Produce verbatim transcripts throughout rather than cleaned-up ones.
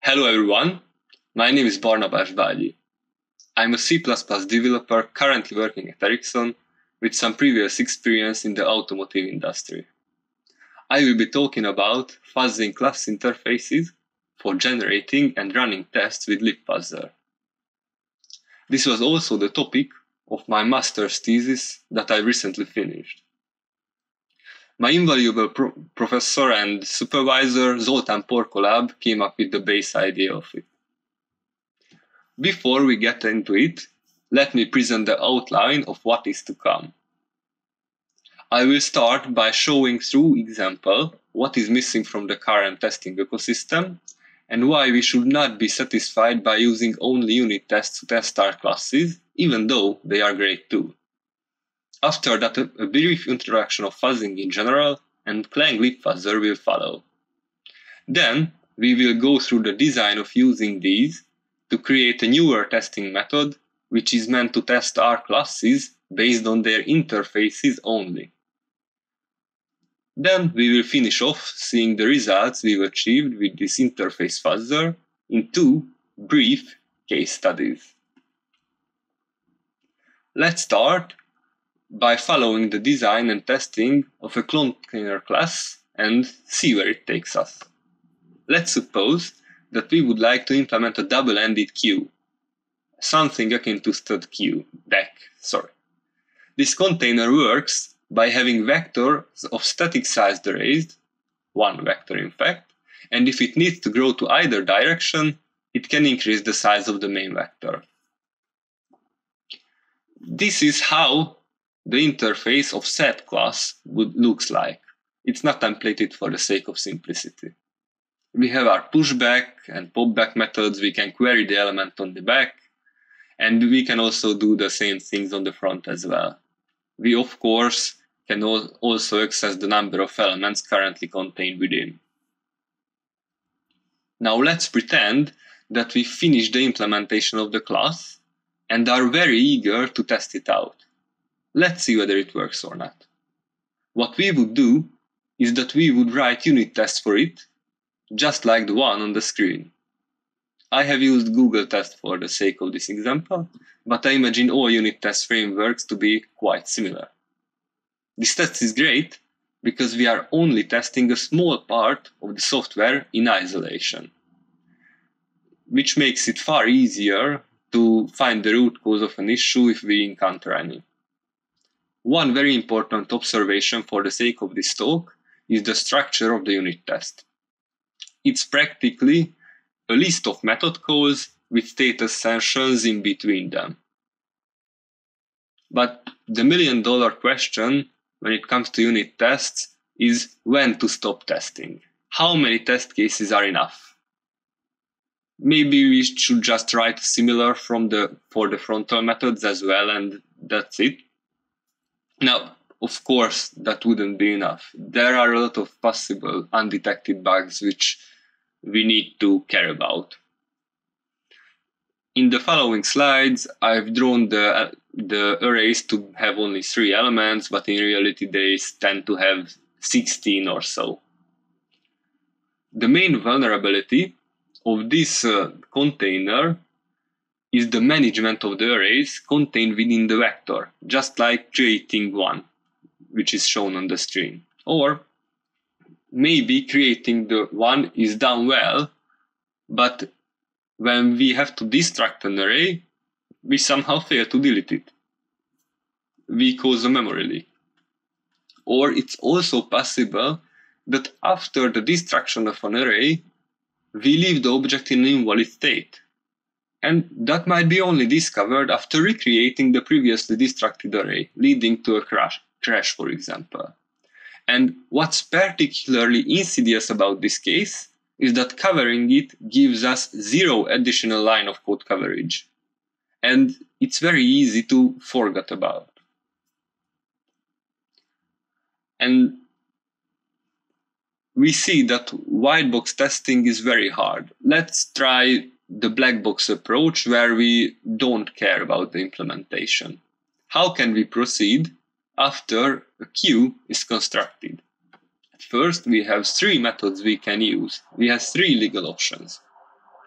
Hello everyone, my name is Barnaba. I'm a C plus plus developer currently working at Ericsson with some previous experience in the automotive industry. I will be talking about fuzzing class interfaces for generating and running tests with libFuzzer. This was also the topic of my master's thesis that I recently finished. My invaluable pro professor and supervisor Zoltán Porkolab came up with the base idea of it. Before we get into it, let me present the outline of what is to come. I will start by showing through example what is missing from the current testing ecosystem and why we should not be satisfied by using only unit tests to test our classes, even though they are great too. After that, a brief introduction of fuzzing in general and Clang libFuzzer will follow. Then, we will go through the design of using these to create a newer testing method which is meant to test our classes based on their interfaces only. Then we will finish off seeing the results we've achieved with this interface fuzzer in two brief case studies. Let's start by following the design and testing of a container class and see where it takes us. Let's suppose that we would like to implement a double-ended queue, something akin to stud queue, deque, sorry. This container works by having vectors of static sized arrays, one vector in fact, and if it needs to grow to either direction, it can increase the size of the main vector. This is how the interface of set class would looks like. It's not templated for the sake of simplicity. We have our pushback and popback methods. We can query the element on the back, and we can also do the same things on the front as well. We of course can also access the number of elements currently contained within. Now let's pretend that we finished the implementation of the class and are very eager to test it out. Let's see whether it works or not. What we would do is that we would write unit tests for it, just like the one on the screen. I have used Google Test for the sake of this example, but I imagine all unit test frameworks to be quite similar. This test is great because we are only testing a small part of the software in isolation, which makes it far easier to find the root cause of an issue if we encounter any. One very important observation for the sake of this talk is the structure of the unit test. It's practically a list of method calls with status sanctions in between them. But the million dollar question when it comes to unit tests is when to stop testing. How many test cases are enough? Maybe we should just write similar from the, for the frontal methods as well, and that's it. Now, of course, that wouldn't be enough. There are a lot of possible undetected bugs which we need to care about. In the following slides, I've drawn the, the arrays to have only three elements, but in reality they tend to have sixteen or so. The main vulnerability of this uh, container is the management of the arrays contained within the vector, just like creating one, which is shown on the screen. Or maybe creating the one is done well, but when we have to destruct an array, we somehow fail to delete it. We cause a memory leak. Or it's also possible that after the destruction of an array, we leave the object in an invalid state. And that might be only discovered after recreating the previously destructed array, leading to a crash, crash, for example. And what's particularly insidious about this case is that covering it gives us zero additional line of code coverage. And it's very easy to forget about. And we see that white box testing is very hard. Let's try the black box approach where we don't care about the implementation. How can we proceed after a queue is constructed? At first, we have three methods we can use. We have three legal options.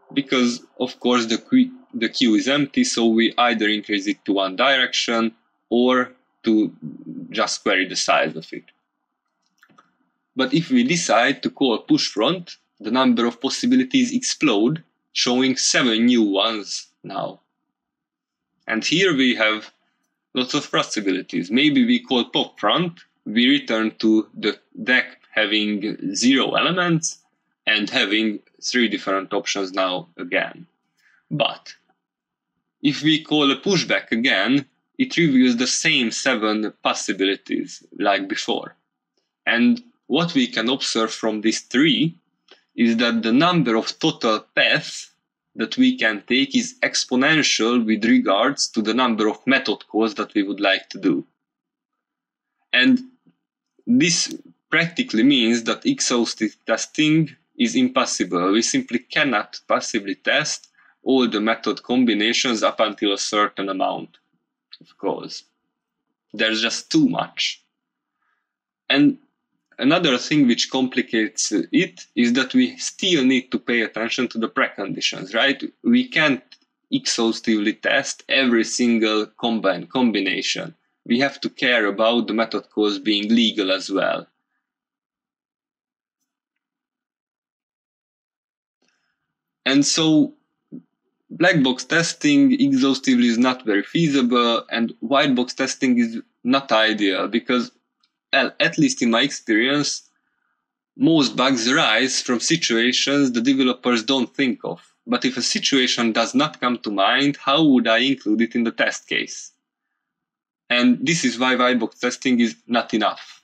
because of course the queue, the queue is empty, so we either increase it to one direction or to just query the size of it. But if we decide to call push front, the number of possibilities explode, showing seven new ones now. And here we have lots of possibilities. Maybe we call pop front, we return to the deque having zero elements and having three different options now again. But if we call a pushback again, it reveals the same seven possibilities like before. And what we can observe from this tree is that the number of total paths that we can take is exponential with regards to the number of method calls that we would like to do. And this practically means that exhaustive testing is impossible. We simply cannot possibly test all the method combinations up until a certain amount of calls. There's just too much. And another thing which complicates it is that we still need to pay attention to the preconditions, right? We can't exhaustively test every single combine combination. We have to care about the method calls being legal as well. And so black box testing exhaustively is not very feasible, and white box testing is not ideal because, well, at least in my experience, most bugs arise from situations the developers don't think of. But if a situation does not come to mind, how would I include it in the test case? And this is why white box testing is not enough.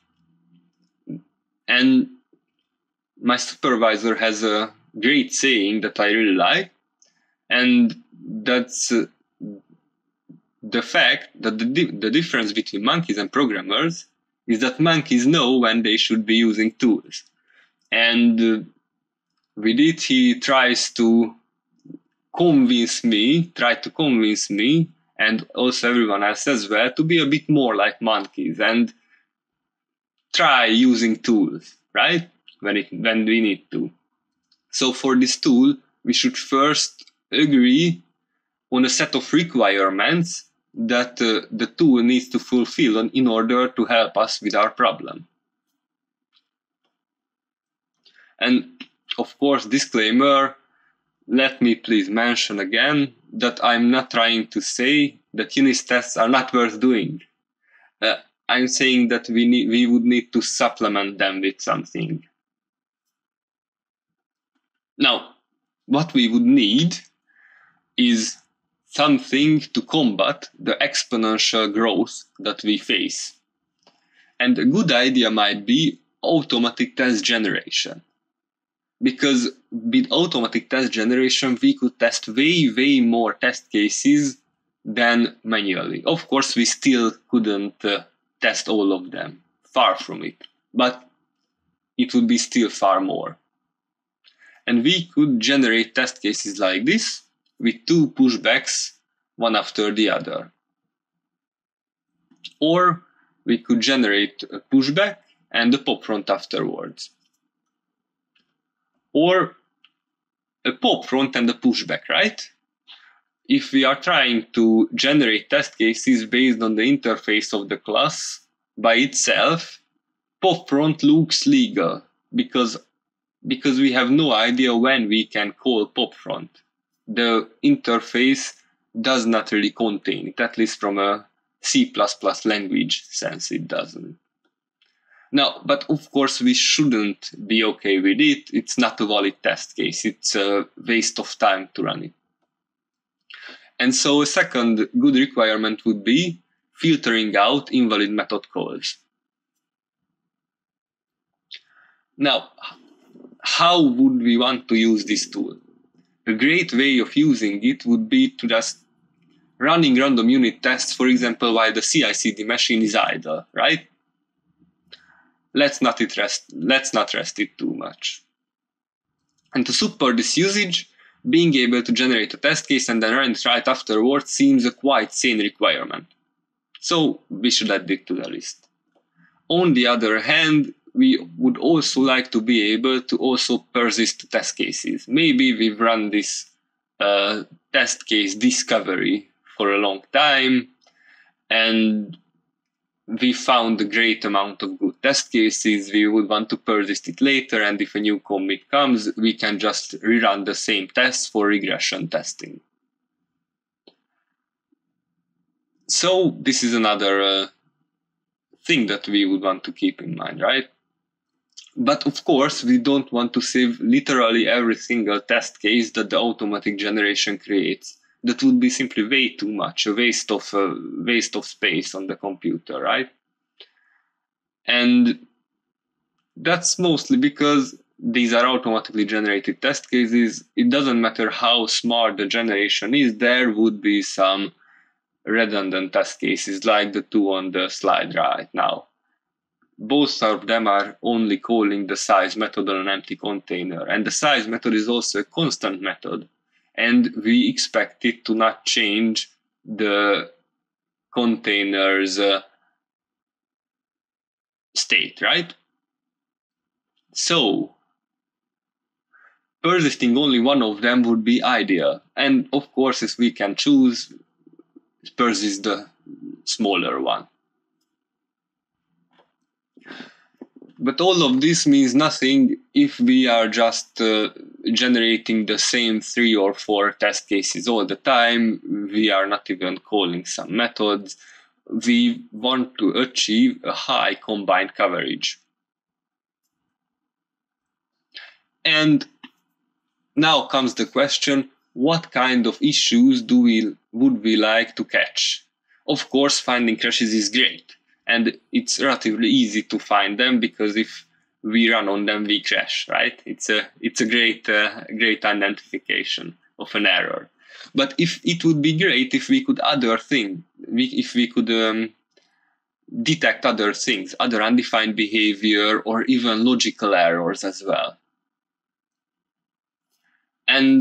And my supervisor has a great saying that I really like, and that's uh, the fact that the, di the difference between monkeys and programmers is that monkeys know when they should be using tools. And uh, with it, he tries to convince me, try to convince me, and also everyone else as well, to be a bit more like monkeys and try using tools, right? When, it, when we need to. So for this tool, we should first agree on a set of requirements that uh, the tool needs to fulfill on, in order to help us with our problem. And of course, disclaimer, let me please mention again that I'm not trying to say that unit tests are not worth doing. Uh, I'm saying that we, need, we would need to supplement them with something. Now, what we would need is something to combat the exponential growth that we face. And a good idea might be automatic test generation. Because with automatic test generation, we could test way, way more test cases than manually. Of course, we still couldn't uh, test all of them, far from it, but it would be still far more. And we could generate test cases like this with two pushbacks, one after the other. Or we could generate a pushback and a pop front afterwards. Or a pop front and a pushback, right? If we are trying to generate test cases based on the interface of the class by itself, pop front looks legal because, because we have no idea when we can call pop front. The interface does not really contain it, at least from a C plus plus language sense it doesn't. Now, but of course we shouldn't be okay with it. It's not a valid test case. It's a waste of time to run it. And so a second good requirement would be filtering out invalid method calls. Now, how would we want to use this tool? A great way of using it would be to just running random unit tests, for example, while the C I C D machine is idle, right? Let's not, it rest, let's not rest it too much. And to support this usage, being able to generate a test case and then run it right afterwards seems a quite sane requirement. So we should add it to the list. On the other hand, we would also like to be able to also persist test cases. Maybe we've run this uh, test case discovery for a long time, and we found a great amount of good test cases. We would want to persist it later, and if a new commit comes, we can just rerun the same tests for regression testing. So this is another uh, thing that we would want to keep in mind, right? But of course, we don't want to save literally every single test case that the automatic generation creates. That would be simply way too much, a waste of uh, waste of space on the computer, right? And that's mostly because these are automatically generated test cases. It doesn't matter how smart the generation is, there would be some redundant test cases like the two on the slide right now. Both of them are only calling the size method on an empty container, and the size method is also a constant method, and we expect it to not change the container's uh, state, right? So persisting only one of them would be ideal, and of course, if we can choose, persist the smaller one. But all of this means nothing if we are just uh, generating the same three or four test cases all the time. We are not even calling some methods. We want to achieve a high combined coverage. And now comes the question, what kind of issues do we would we like to catch? Of course, finding crashes is great. And it's relatively easy to find them because if we run on them, we crash, right? It's a it's a great uh, great identification of an error. But if it would be great if we could other thing, we, if we could um, detect other things, other undefined behavior, or even logical errors as well. And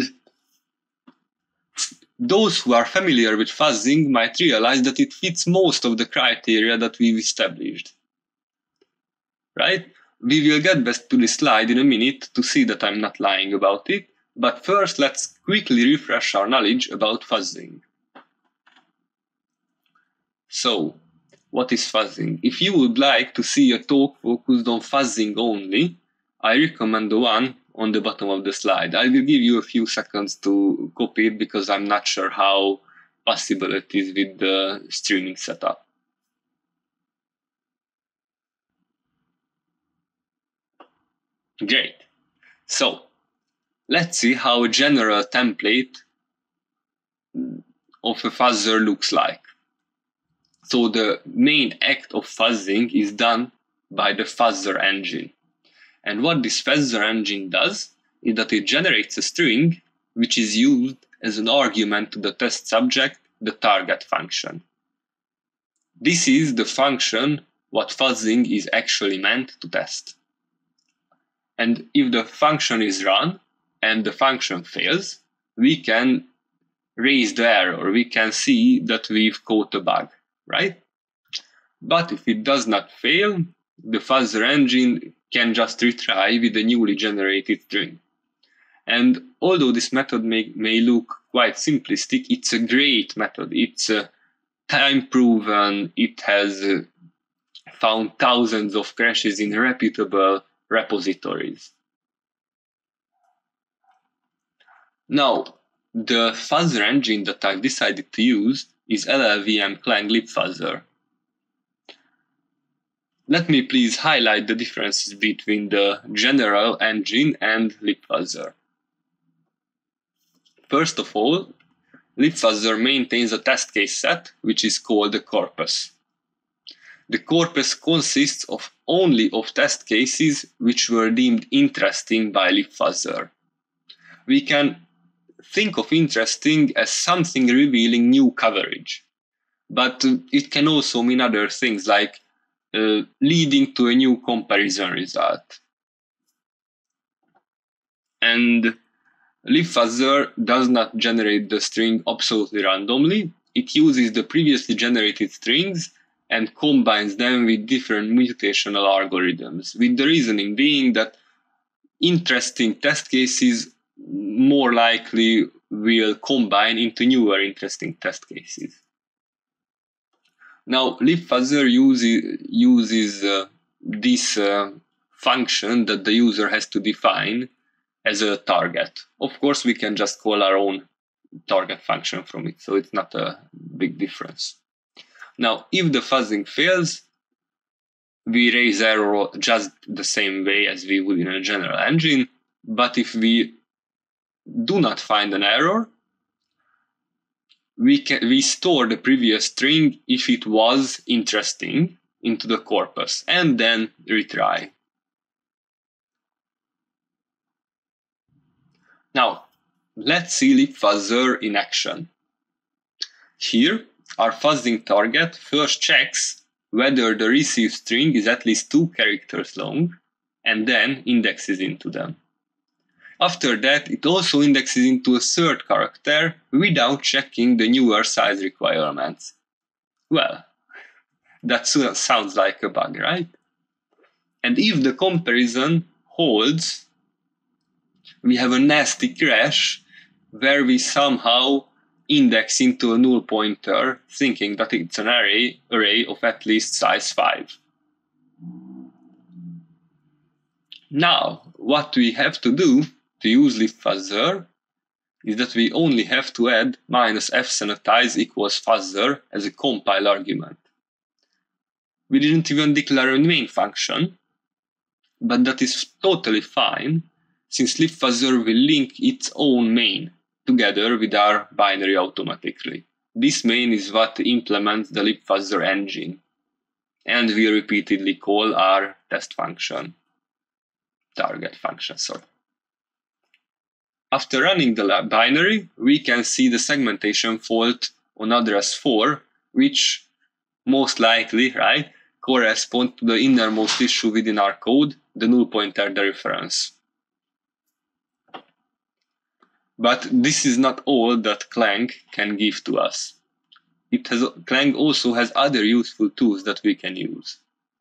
those who are familiar with fuzzing might realize that it fits most of the criteria that we've established. Right? We will get back to this slide in a minute to see that I'm not lying about it, but first let's quickly refresh our knowledge about fuzzing. So, what is fuzzing? If you would like to see a talk focused on fuzzing only, I recommend the one on the bottom of the slide. I will give you a few seconds to copy it because I'm not sure how possible it is with the streaming setup. Great. So let's see how a general template of a fuzzer looks like. So the main act of fuzzing is done by the fuzzer engine. And what this fuzzer engine does is that it generates a string which is used as an argument to the test subject, the target function. This is the function what fuzzing is actually meant to test. And if the function is run and the function fails, we can raise the error. We can see that we've caught a bug, right? But if it does not fail, the fuzzer engine can just retry with a newly generated string. And although this method may, may look quite simplistic, it's a great method. It's uh, time proven. It has uh, found thousands of crashes in reputable repositories. Now, the fuzzer engine that I've decided to use is L L V M Clang libFuzzer. Let me please highlight the differences between the general engine and libFuzzer. First of all, libFuzzer maintains a test case set, which is called the corpus. The corpus consists of only of test cases which were deemed interesting by libFuzzer. We can think of interesting as something revealing new coverage, but it can also mean other things like uh, leading to a new comparison result. And libFuzzer does not generate the string absolutely randomly. It uses the previously generated strings and combines them with different mutational algorithms, with the reasoning being that interesting test cases more likely will combine into newer interesting test cases. Now, libFuzzer uses, uses uh, this uh, function that the user has to define as a target. Of course, we can just call our own target function from it, so it's not a big difference. Now, if the fuzzing fails, we raise error just the same way as we would in a general engine, but if we do not find an error, we can we store the previous string if it was interesting into the corpus and then retry. Now, let's see libFuzzer in action. Here, our fuzzing target first checks whether the received string is at least two characters long and then indexes into them. After that, it also indexes into a third character without checking the newer size requirements. Well, that sounds like a bug, right? And if the comparison holds, we have a nasty crash where we somehow index into a null pointer thinking that it's an array, array of at least size five. Now, what we have to do to use libFuzzer is that we only have to add minus f sanitize equals fuzzer as a compile argument. We didn't even declare a main function, but that is totally fine since libFuzzer will link its own main together with our binary automatically. This main is what implements the libFuzzer engine, and we repeatedly call our test function, target function, sorry. After running the binary, we can see the segmentation fault on address four, which most likely, right, corresponds to the innermost issue within our code, the null pointer dereference. But this is not all that Clang can give to us. It has, Clang also has other useful tools that we can use,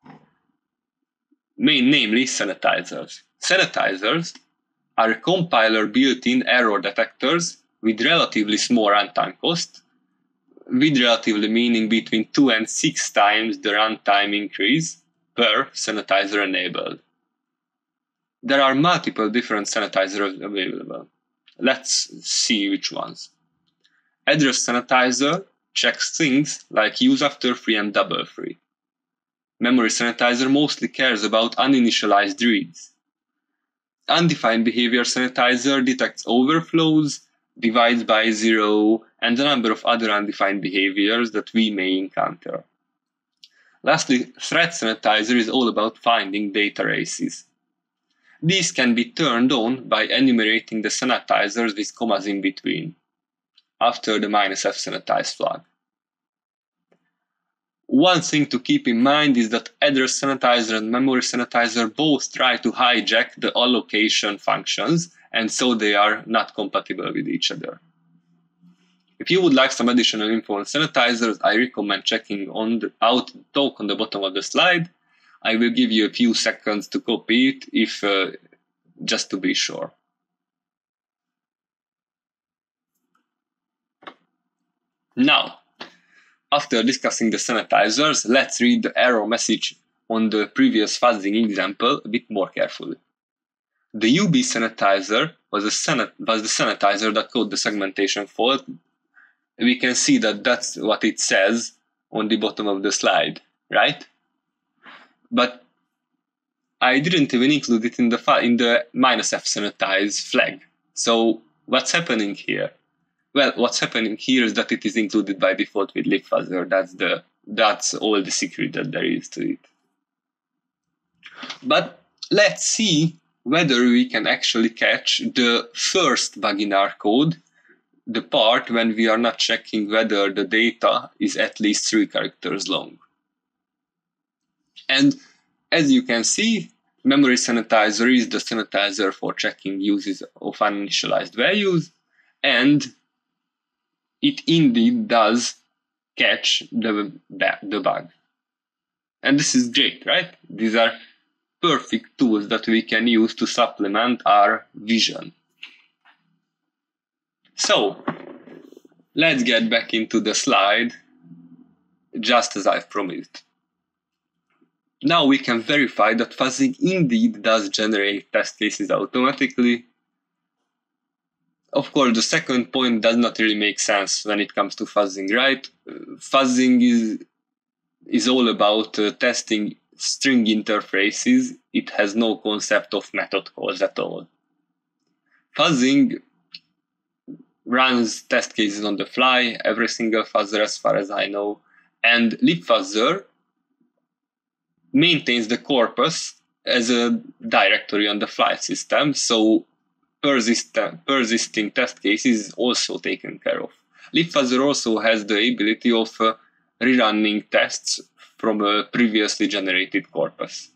Main, namely sanitizers. Sanitizers are compiler built-in error detectors with relatively small runtime cost, with relatively meaning between two and six times the runtime increase per sanitizer enabled. There are multiple different sanitizers available. Let's see which ones. Address sanitizer checks things like use after free and double free. Memory sanitizer mostly cares about uninitialized reads. Undefined behavior sanitizer detects overflows, divides by zero, and a number of other undefined behaviors that we may encounter. Lastly, thread sanitizer is all about finding data races. These can be turned on by enumerating the sanitizers with commas in between, after the minus f sanitize flag. One thing to keep in mind is that address sanitizer and memory sanitizer both try to hijack the allocation functions, and so they are not compatible with each other. If you would like some additional info on sanitizers, I recommend checking on the out talk on the bottom of the slide. I will give you a few seconds to copy it, if uh, just to be sure. Now, after discussing the sanitizers, let's read the error message on the previous fuzzing example a bit more carefully. The U B sanitizer was, a sanit was the sanitizer that caught the segmentation fault. We can see that that's what it says on the bottom of the slide, right? But I didn't even include it in the, in the minus f sanitize flag. So what's happening here? Well, what's happening here is that it is included by default with libFuzzer. That's the that's all the secret that there is to it. But let's see whether we can actually catch the first bug in our code, the part when we are not checking whether the data is at least three characters long. And as you can see, memory sanitizer is the sanitizer for checking uses of uninitialized values, and it indeed does catch the, the bug. And this is great, right? These are perfect tools that we can use to supplement our vision. So let's get back into the slide, just as I've promised. Now we can verify that fuzzing indeed does generate test cases automatically. Of course, the second point does not really make sense when it comes to fuzzing, right? Uh, fuzzing is, is all about uh, testing string interfaces. It has no concept of method calls at all. Fuzzing runs test cases on the fly, every single fuzzer as far as I know, and libFuzzer maintains the corpus as a directory on the fly system, so persistent, persisting test cases is also taken care of. libFuzzer also has the ability of uh, rerunning tests from a previously generated corpus.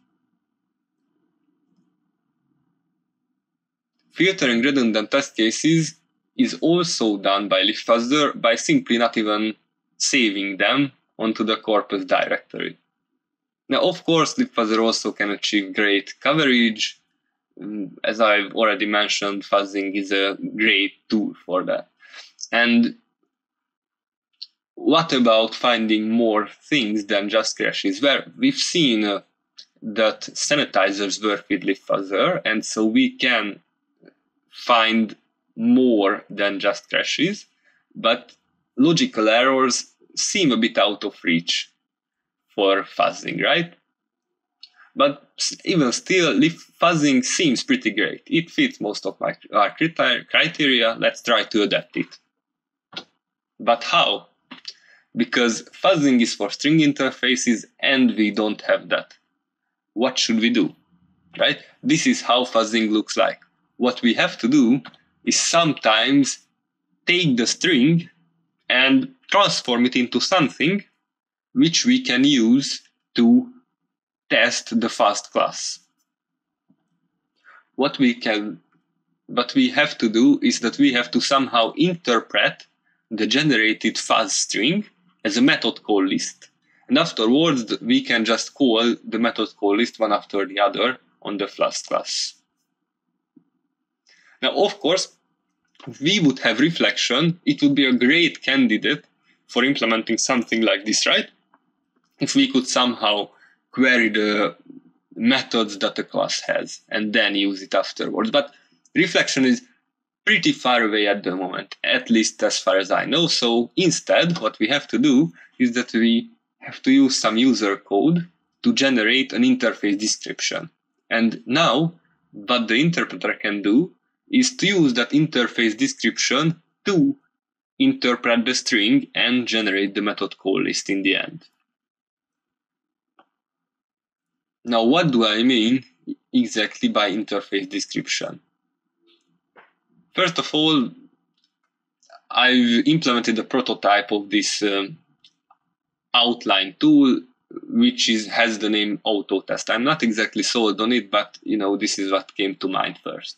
Filtering redundant test cases is also done by libFuzzer by simply not even saving them onto the corpus directory. Now, of course, libFuzzer also can achieve great coverage. As I've already mentioned, fuzzing is a great tool for that. And what about finding more things than just crashes? Well, we've seen uh, that sanitizers work with libFuzzer, and so we can find more than just crashes, but logical errors seem a bit out of reach for fuzzing, right? But even still, fuzzing seems pretty great. It fits most of my our criteria. Let's try to adapt it. But how? Because fuzzing is for string interfaces and we don't have that. What should we do? Right? This is how fuzzing looks like. What we have to do is sometimes take the string and transform it into something which we can use to test the fuzz class. What we can, what we have to do is that we have to somehow interpret the generated fuzz string as a method call list. And afterwards, we can just call the method call list one after the other on the fuzz class. Now, of course, if we would have reflection, it would be a great candidate for implementing something like this, right? If we could somehow query the methods that the class has and then use it afterwards. But reflection is pretty far away at the moment, at least as far as I know. So instead, what we have to do is that we have to use some user code to generate an interface description. And now, what the interpreter can do is to use that interface description to interpret the string and generate the method call list in the end. Now, what do I mean exactly by interface description? First of all, I've implemented a prototype of this um, outline tool, which is has the name autotest. I'm not exactly sold on it, but you know, this is what came to mind first.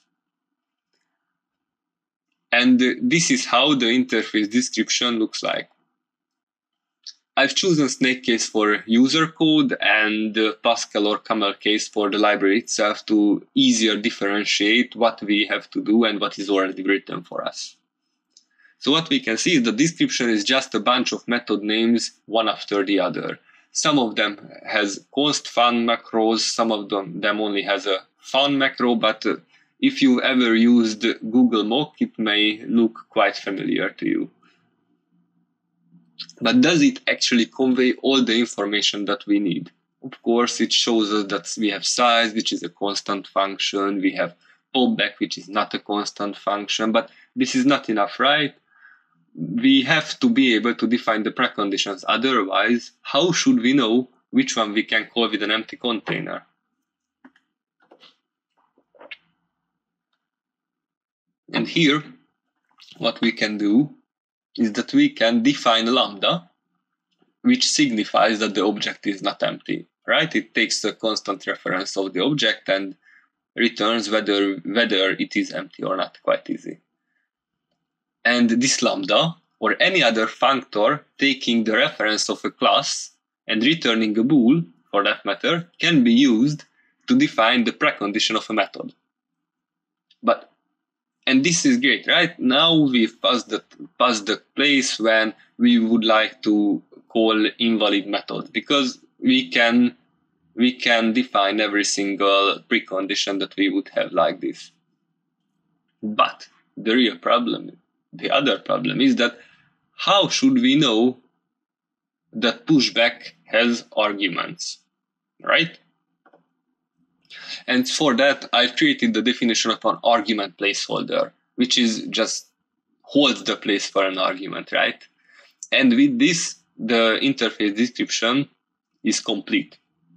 And uh, this is how the interface description looks like. I've chosen snake case for user code and uh, Pascal or camel case for the library itself to easier differentiate what we have to do and what is already written for us. So what we can see is the description is just a bunch of method names, one after the other. Some of them has const fun macros, some of them, them only has a fun macro, but uh, if you ever used Google Mock, it may look quite familiar to you. But does it actually convey all the information that we need? Of course, it shows us that we have size, which is a constant function. We have popback, which is not a constant function. But this is not enough, right? We have to be able to define the preconditions. Otherwise, how should we know which one we can call with an empty container? And here, what we can do is that we can define a lambda, which signifies that the object is not empty, right? It takes a constant reference of the object and returns whether, whether it is empty or not, quite easy. And this lambda, or any other functor taking the reference of a class and returning a bool, for that matter, can be used to define the precondition of a method. But And this is great, right? Now we've passed the, passed the place when we would like to call invalid methods, because we can, we can define every single precondition that we would have like this. But the real problem, the other problem is that how should we know that pushback has arguments, right? And for that, I've created the definition of an argument placeholder, which is just holds the place for an argument, right? And with this, the interface description is complete.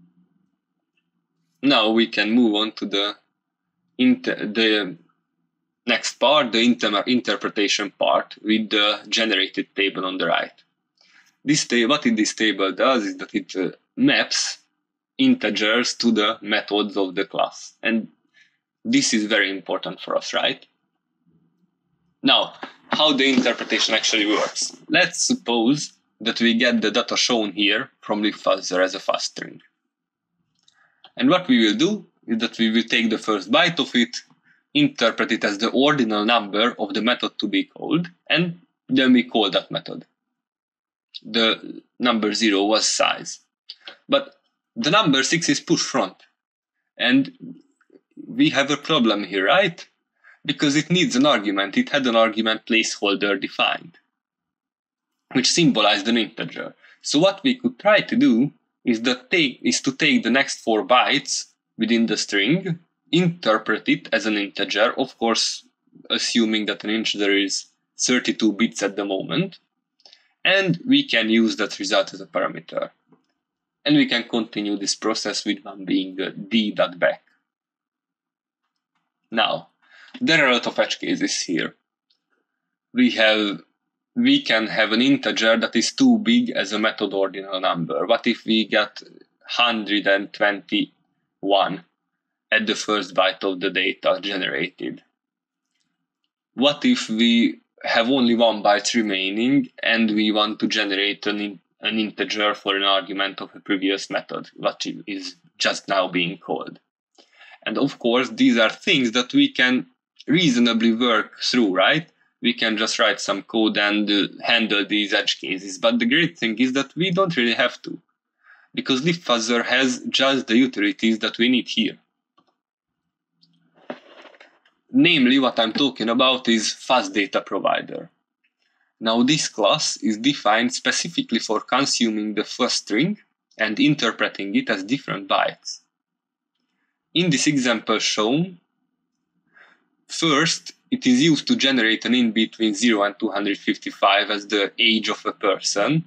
Now we can move on to the, inter the next part, the inter interpretation part, with the generated table on the right. This what this table does is that it uh, maps integers to the methods of the class. And this is very important for us, right? Now, how the interpretation actually works. Let's suppose that we get the data shown here from libFuzzer as a fuzz string. And what we will do is that we will take the first byte of it, interpret it as the ordinal number of the method to be called, and then we call that method. The number zero was size. But the number six is push front. And we have a problem here, right? Because it needs an argument. It had an argument placeholder defined, which symbolized an integer. So what we could try to do is, that take, is to take the next four bytes within the string, interpret it as an integer, of course, assuming that an integer is thirty-two bits at the moment, and we can use that result as a parameter. And we can continue this process with one being d.back. Now, there are a lot of edge cases here. We have, we can have an integer that is too big as a method ordinal number. What if we get one hundred twenty-one at the first byte of the data generated? What if we have only one byte remaining and we want to generate an, in, an integer for an argument of a previous method, what is just now being called? And of course, these are things that we can reasonably work through, right? We can just write some code and uh, handle these edge cases. But the great thing is that we don't really have to, because libFuzzer has just the utilities that we need here. Namely, what I'm talking about is fuzz data provider. Now, this class is defined specifically for consuming the fuzz string and interpreting it as different bytes. In this example shown, first, it is used to generate an int between zero and two hundred fifty-five as the age of a person.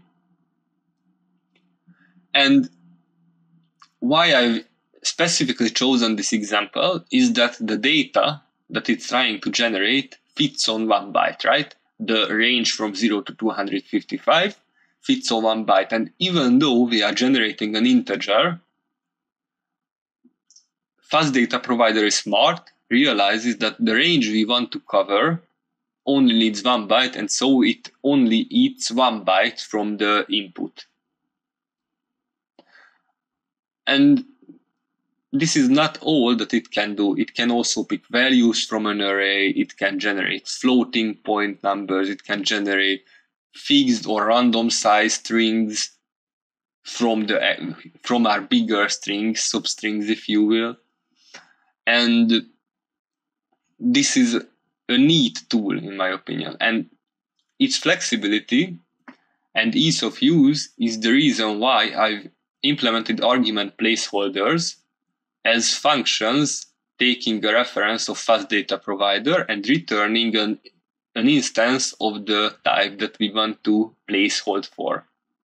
And why I've specifically chosen this example is that the data that it's trying to generate fits on one byte, right? The range from zero to two hundred fifty-five fits on one byte. And even though we are generating an integer, fuzz data provider is smart, realizes that the range we want to cover only needs one byte, and so it only eats one byte from the input. And this is not all that it can do. It can also pick values from an array, it can generate floating point numbers, it can generate fixed or random size strings from, the, from our bigger strings, substrings if you will. And this is a neat tool in my opinion, and its flexibility and ease of use is the reason why I've implemented argument placeholders as functions taking a reference of fuzz data provider and returning an, an instance of the type that we want to placehold for.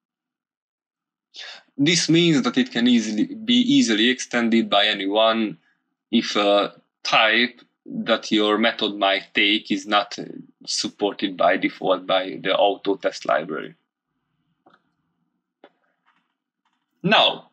This means that it can easily be easily extended by anyone if a type that your method might take is not supported by default by the auto test library. Now,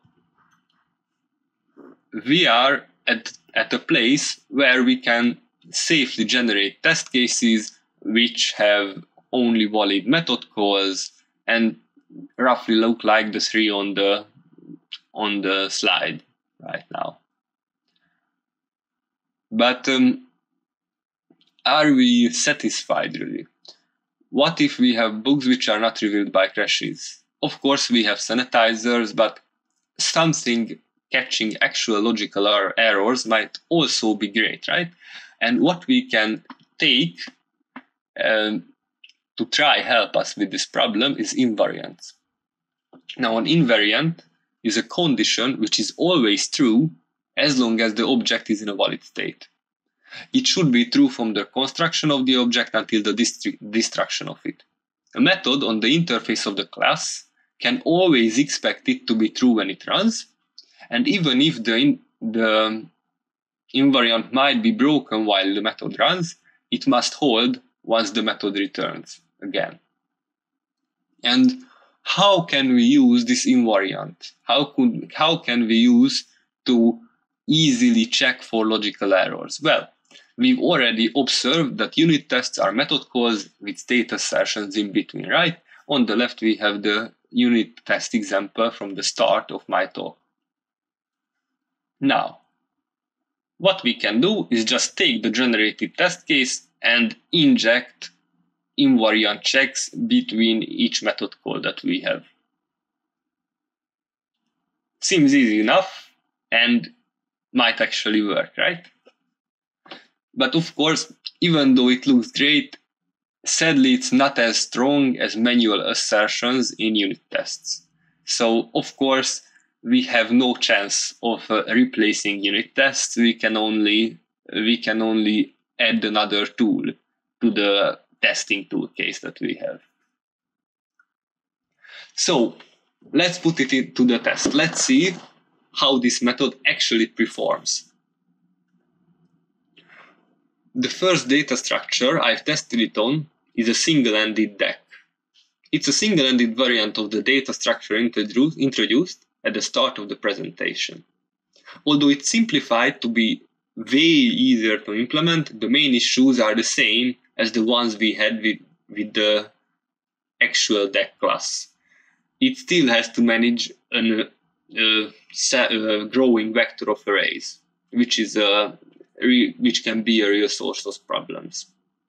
we are at, at a place where we can safely generate test cases which have only valid method calls and roughly look like the three on the, on the slide right now. But um, are we satisfied really? What if we have bugs which are not revealed by crashes? Of course, we have sanitizers, but something catching actual logical er errors might also be great, right? And what we can take um, to try help us with this problem is invariants. Now, an invariant is a condition which is always true as long as the object is in a valid state. It should be true from the construction of the object until the destruction of it. A method on the interface of the class can always expect it to be true when it runs, and even if the, in, the invariant might be broken while the method runs, it must hold once the method returns again. And how can we use this invariant? How, could, how can we use to easily check for logical errors? Well, we've already observed that unit tests are method calls with state assertions in between, right? On the left, we have the unit test example from the start of my talk. Now, what we can do is just take the generated test case and inject invariant checks between each method call that we have. Seems easy enough and might actually work, right? But of course, even though it looks great, sadly it's not as strong as manual assertions in unit tests. So of course, we have no chance of uh, replacing unit tests. We can only we can only add another tool to the testing tool case that we have. So let's put it into the test. Let's see how this method actually performs. The first data structure I've tested it on is a single-ended deque. It's a single-ended variant of the data structure introduced, introduced at the start of the presentation. Although it's simplified to be way easier to implement, the main issues are the same as the ones we had with, with the actual deque class. It still has to manage an, a, a growing vector of arrays, which is a which can be a real source of problems.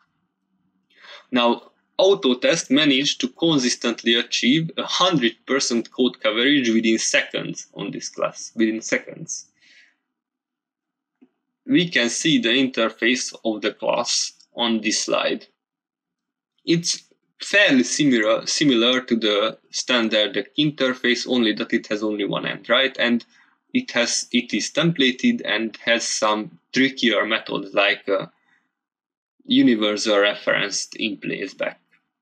Now, Autotest managed to consistently achieve a one hundred percent code coverage within seconds on this class, within seconds. We can see the interface of the class on this slide. It's fairly similar, similar to the standard deque interface, only that it has only one end, right? And it has it is templated and has some trickier methods like uh, universal referenced in place back.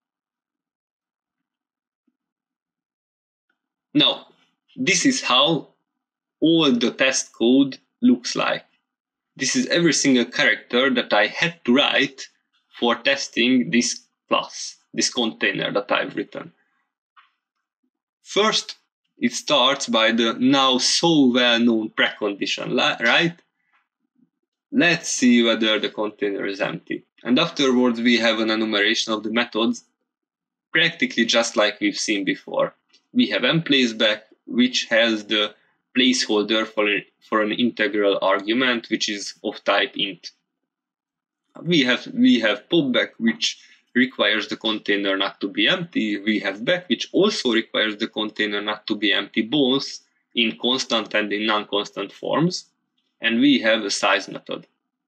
Now, this is how all the test code looks like. This is every single character that I had to write for testing this class, this container that I've written. First, it starts by the now so well-known precondition, right? Let's see whether the container is empty. And afterwards, we have an enumeration of the methods, practically just like we've seen before. We have mPlaceBack, which has the placeholder for, for an integral argument, which is of type int. We have, we have popback, which requires the container not to be empty. We have back, which also requires the container not to be empty, both in constant and in non-constant forms. And we have a size method.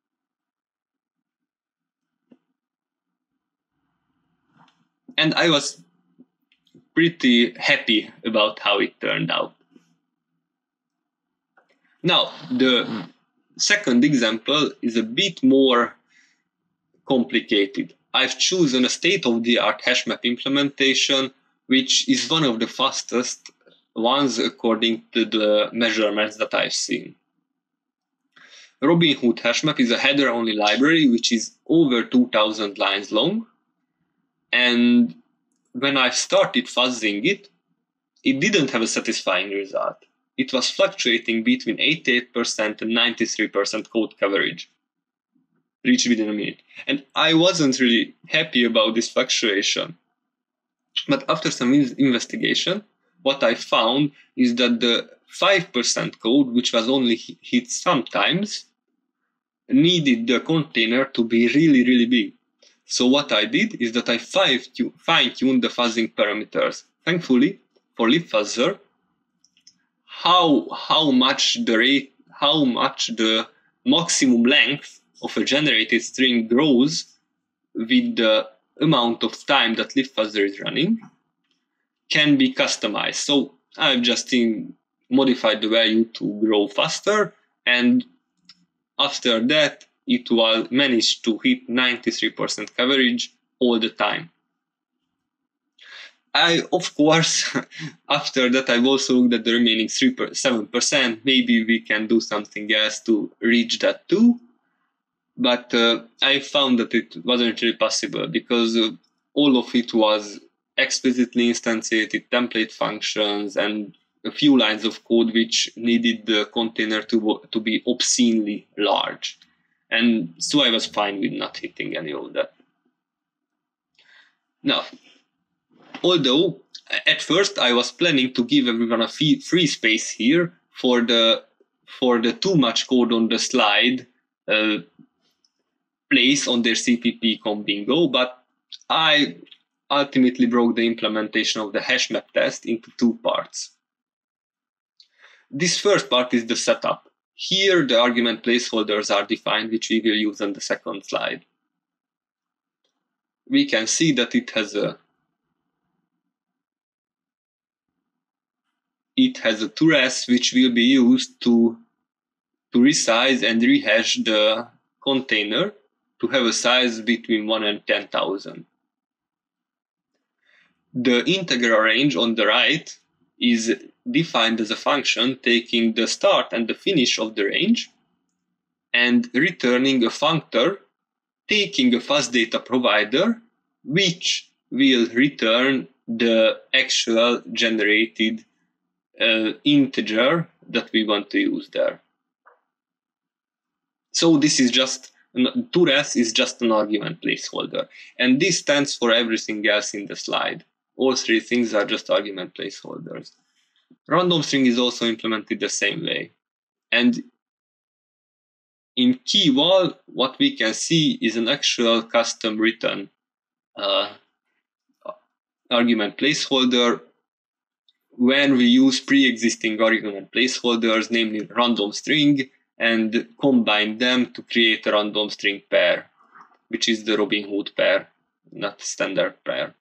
And I was pretty happy about how it turned out. Now, the second example is a bit more complicated. I've chosen a state-of-the-art hashmap implementation, which is one of the fastest ones according to the measurements that I've seen. Robin Hood hashmap is a header-only library which is over two thousand lines long, and when I started fuzzing it, it didn't have a satisfying result. It was fluctuating between eighty-eight percent and ninety-three percent code coverage, reached within a minute. And I wasn't really happy about this fluctuation. But after some investigation, what I found is that the five percent code, which was only hit sometimes, needed the container to be really, really big. So what I did is that I fine-tuned the fuzzing parameters. Thankfully, for libFuzzer, how how much the rate, how much the maximum length of a generated string grows with the amount of time that libFuzzer is running can be customized. So I've just in, modified the value to grow faster, and after that it will manage to hit ninety-three percent coverage all the time. I, of course, after that I've also looked at the remaining seven percent. Maybe we can do something else to reach that too. But uh, I found that it wasn't really possible because uh, all of it was explicitly instantiated template functions and a few lines of code which needed the container to, to be obscenely large. And so I was fine with not hitting any of that. Now, although at first I was planning to give everyone a free space here for the, for the too much code on the slide uh, place on their CppCon bingo, but I ultimately broke the implementation of the hash map test into two parts. This first part is the setup. Here the argument placeholders are defined, which we will use on the second slide. We can see that it has a it has a toRes which will be used to to resize and rehash the container to have a size between one and ten thousand. The integral range on the right is defined as a function taking the start and the finish of the range and returning a functor taking a fuzz data provider which will return the actual generated uh, integer that we want to use there. So this is just toRes is just an argument placeholder, and this stands for everything else in the slide. All three things are just argument placeholders. Random string is also implemented the same way. And in keyval, what we can see is an actual custom written uh, argument placeholder when we use pre-existing argument placeholders, namely random string, and combine them to create a random string pair, which is the Robin Hood pair, not standard pair.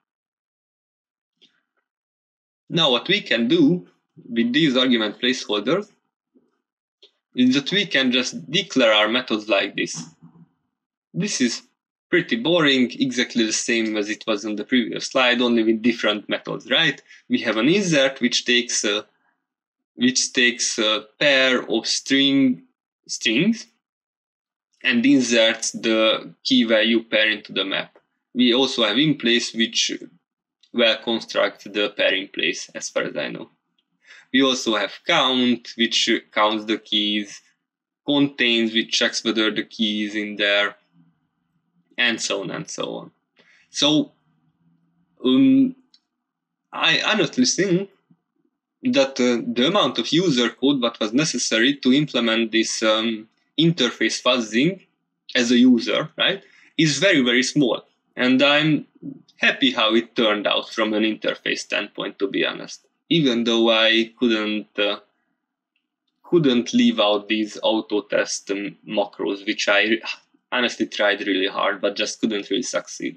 Now what we can do with these argument placeholders is that we can just declare our methods like this. This is pretty boring, exactly the same as it was on the previous slide, only with different methods, right? We have an insert which takes a, which takes a pair of string strings and inserts the key value pair into the map. We also have in place which will construct the pair in place, as far as I know. We also have count, which counts the keys, contains, which checks whether the key is in there, and so on and so on. So um, I honestly think that uh, the amount of user code that was necessary to implement this um, interface fuzzing as a user, right, is very, very small. And I'm happy how it turned out from an interface standpoint, to be honest. Even though I couldn't uh, couldn't leave out these auto test um, macros, which I honestly tried really hard, but just couldn't really succeed.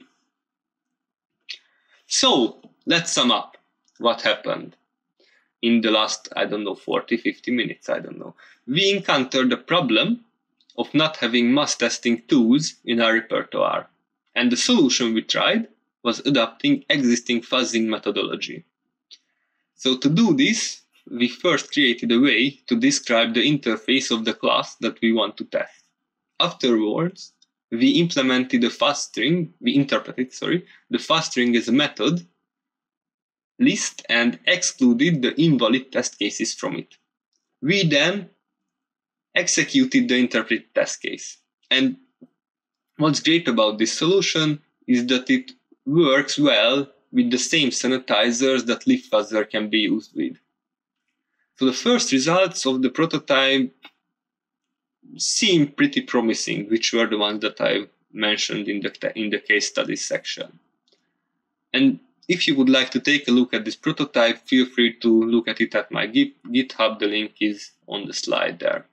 So let's sum up what happened in the last, I don't know, forty, fifty minutes, I don't know. We encountered the problem of not having mass testing tools in our repertoire. And the solution we tried was adopting existing fuzzing methodology. So to do this, we first created a way to describe the interface of the class that we want to test. Afterwards, we implemented a fuzz string, we interpreted, sorry, the fuzz string as a method list and excluded the invalid test cases from it. We then executed the interpret test case. And what's great about this solution is that it works well with the same sanitizers that libFuzzer can be used with. So the first results of the prototype seem pretty promising, which were the ones that I mentioned in the, in the case studies section. And if you would like to take a look at this prototype, feel free to look at it at my GitHub. The link is on the slide there.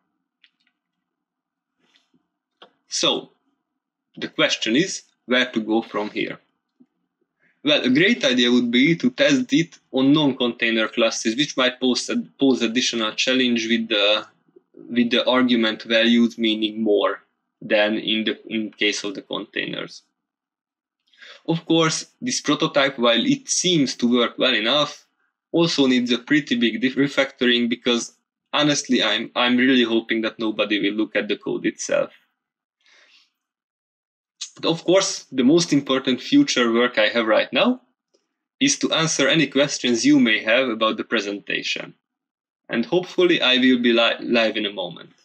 So, the question is, where to go from here? Well, a great idea would be to test it on non-container classes, which might pose, pose additional challenge with the, with the argument values meaning more than in the in case of the containers. Of course, this prototype, while it seems to work well enough, also needs a pretty big refactoring, because honestly, I'm, I'm really hoping that nobody will look at the code itself. But of course, the most important future work I have right now is to answer any questions you may have about the presentation. And hopefully I will be li live in a moment.